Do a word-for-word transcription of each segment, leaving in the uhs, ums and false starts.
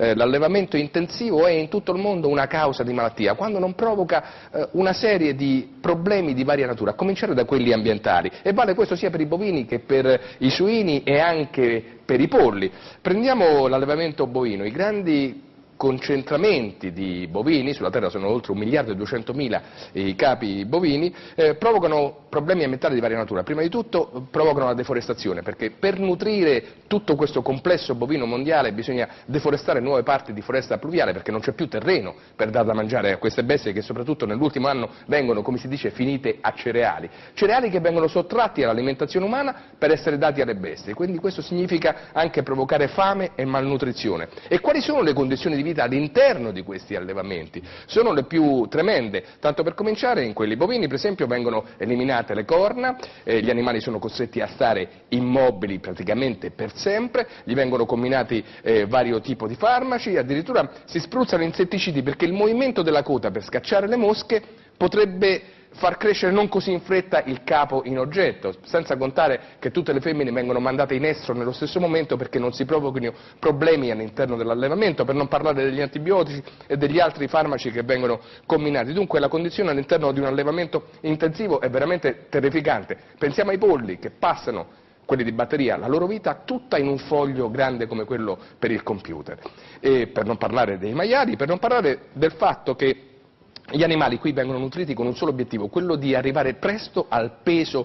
eh, l'allevamento intensivo è in tutto il mondo una causa di malattia, quando non provoca eh, una serie di problemi di varia natura, a cominciare da quelli ambientali, e vale questo sia per i bovini che per i suini e anche per i polli. Prendiamo l'allevamento bovino, i grandi concentramenti di bovini, sulla terra sono oltre un miliardo e duecentomila i capi bovini, eh, provocano problemi ambientali di varia natura. Prima di tutto provocano la deforestazione, perché per nutrire tutto questo complesso bovino mondiale bisogna deforestare nuove parti di foresta pluviale, perché non c'è più terreno per dar da mangiare a queste bestie che soprattutto nell'ultimo anno vengono, come si dice, finite a cereali. Cereali che vengono sottratti all'alimentazione umana per essere dati alle bestie, quindi questo significa anche provocare fame e malnutrizione. E quali sono le condizioni di vita all'interno di questi allevamenti? Sono le più tremende. Tanto per cominciare, in quelli bovini per esempio vengono eliminate le corna, eh, gli animali sono costretti a stare immobili praticamente per sempre, gli vengono combinati eh, vario tipo di farmaci, addirittura si spruzzano insetticidi, perché il movimento della coda per scacciare le mosche potrebbe far crescere non così in fretta il capo in oggetto, senza contare che tutte le femmine vengono mandate in estro nello stesso momento perché non si provochino problemi all'interno dell'allevamento, per non parlare degli antibiotici e degli altri farmaci che vengono combinati. Dunque la condizione all'interno di un allevamento intensivo è veramente terrificante. Pensiamo ai polli che passano, quelli di batteria, la loro vita tutta in un foglio grande come quello per il computer. E per non parlare dei maiali, per non parlare del fatto che gli animali qui vengono nutriti con un solo obiettivo, quello di arrivare presto al peso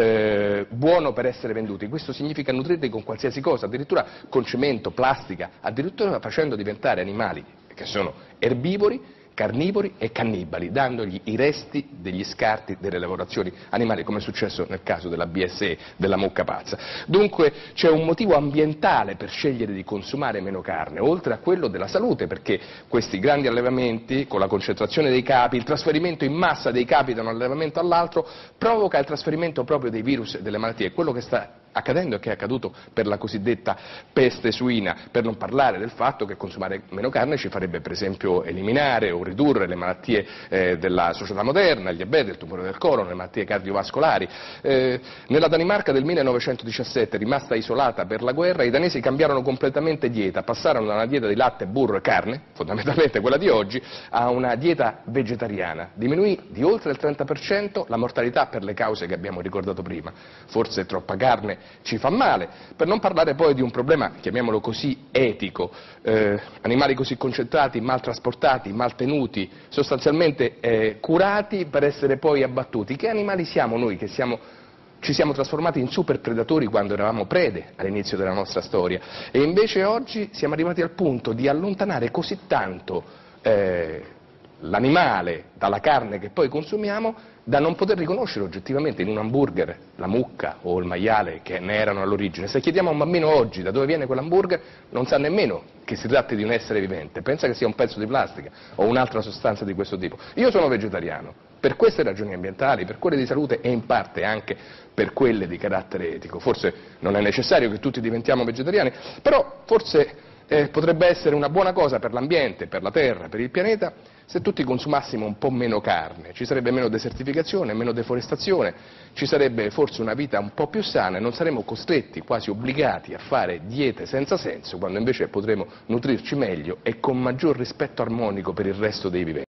eh, buono per essere venduti. Questo significa nutrirli con qualsiasi cosa, addirittura con cemento, plastica, addirittura facendo diventare animali che sono erbivori, carnivori e cannibali, dandogli i resti degli scarti delle lavorazioni animali, come è successo nel caso della B S E, della mucca pazza. Dunque c'è un motivo ambientale per scegliere di consumare meno carne, oltre a quello della salute, perché questi grandi allevamenti, con la concentrazione dei capi, il trasferimento in massa dei capi da un allevamento all'altro, provoca il trasferimento proprio dei virus e delle malattie, quello che sta accadendo e che è accaduto per la cosiddetta peste suina, per non parlare del fatto che consumare meno carne ci farebbe per esempio eliminare o ridurre le malattie eh, della società moderna, il diabete, il tumore del colon, le malattie cardiovascolari. Eh, nella Danimarca del millenovecentodiciassette, rimasta isolata per la guerra, i danesi cambiarono completamente dieta, passarono da una dieta di latte, burro e carne, fondamentalmente quella di oggi, a una dieta vegetariana. Diminuì di oltre il trenta per cento la mortalità per le cause che abbiamo ricordato prima, forse troppa carne ci fa male, per non parlare poi di un problema, chiamiamolo così, etico, eh, animali così concentrati, mal trasportati, mal tenuti, sostanzialmente eh, curati per essere poi abbattuti. Che animali siamo noi che siamo, ci siamo trasformati in super predatori quando eravamo prede all'inizio della nostra storia, e invece oggi siamo arrivati al punto di allontanare così tanto eh, l'animale dalla carne che poi consumiamo da non poter riconoscere oggettivamente in un hamburger la mucca o il maiale che ne erano all'origine. Se chiediamo a un bambino oggi da dove viene quell'hamburger, non sa nemmeno che si tratti di un essere vivente, pensa che sia un pezzo di plastica o un'altra sostanza di questo tipo. Io sono vegetariano, per queste ragioni ambientali, per quelle di salute e in parte anche per quelle di carattere etico. Forse non è necessario che tutti diventiamo vegetariani, però forse eh, potrebbe essere una buona cosa per l'ambiente, per la terra, per il pianeta, se tutti consumassimo un po' meno carne. Ci sarebbe meno desertificazione, meno deforestazione, ci sarebbe forse una vita un po' più sana e non saremmo costretti, quasi obbligati a fare diete senza senso, quando invece potremo nutrirci meglio e con maggior rispetto armonico per il resto dei viventi.